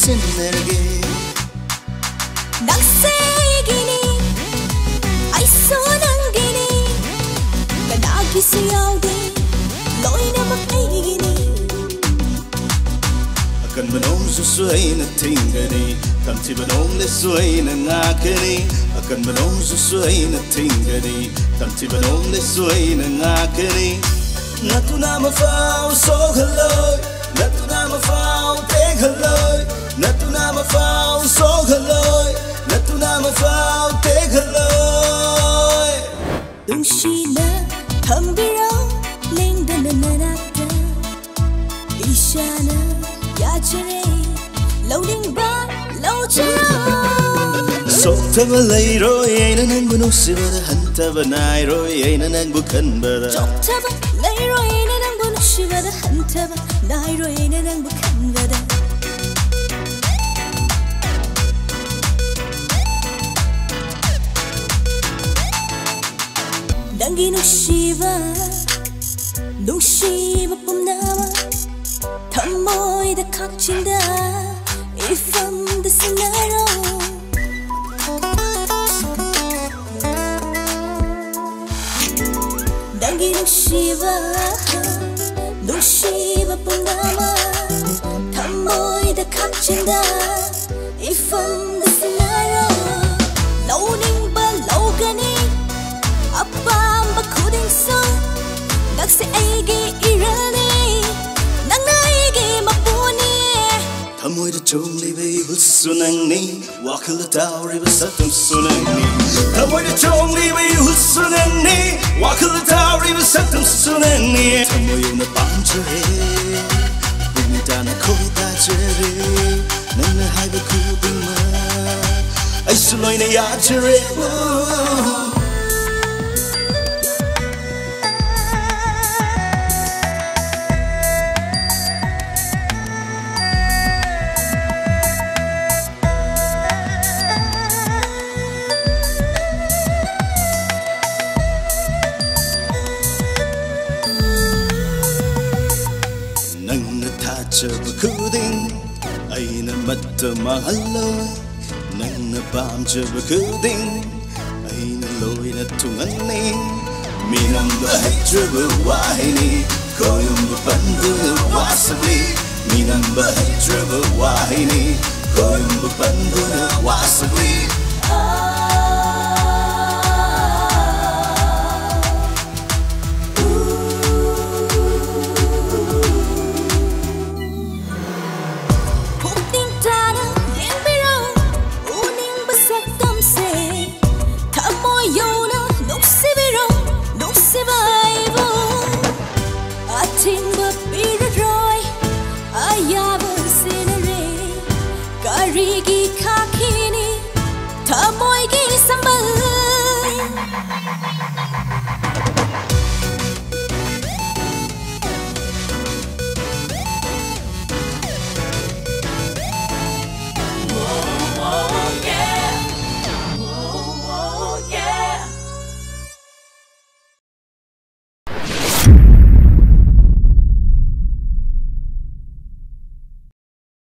sinerge Nagsegini ay sonangini Kadagi siyawde loy na makaigini Akan manong susuay na tingani Kamti manong lesuay na ngakani Akan manong susuay na tingani Kamti manong lesuay na ngakani Natuna mafaw so haloy Natuna mafaw teg haloy Natuna mafaw so haloy Natuna mafaw teg haloy Dungshina hambiraw lengdana nanakta Ishana yachare loading ba lawchara Soktaba layroy ayna nangbu nusibara hantaba nayroy ayna nangbu kanbara Soktaba layroy ayna nangbu nusibara hantaba nayroy ayna nangbu kanbara Dangi nushiba 뿜나와 탐모이다 각진다 Ifam the scenario Dangi Nushiba 뿜나와 탐모이다 각진다 Ifam the scenario Loading ba logani Apam ba coding song Nagsi aigi irani Nang naigi mapuni Tamoy da chongli bay husunangni Wakala tawri basatam sunangni Tamoy da chongli bay husunangni Wakala tawri basatam sunangni Tamoy na panjare Bumita na koita jare Nang na haiba kubima Ay suloy na yajare Chaba kuding ay na matta mahaloy nang napam chaba kuding ay na loy na tungani minam bahay chaba wahini koyong bapandu na wasabi minam bahay chaba wahini koyong bapandu na wasabi